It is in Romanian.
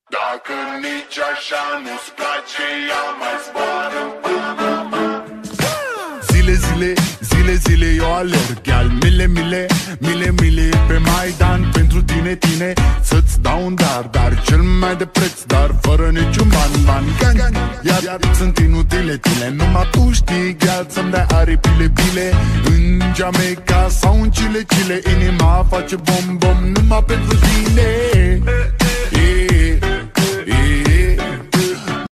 Dacă nici așa nu-ți place, ea mai zboară. Zile, eu alerg, iar mile pe Maidan pentru tine, să-ți dau un dar cel mai de preț, dar fără niciun ban. Iar sunt inutile, numai tu știi, gheal, să-mi dai aripile, în Jamaica sau în Chile, inima face bom, numai pentru tine.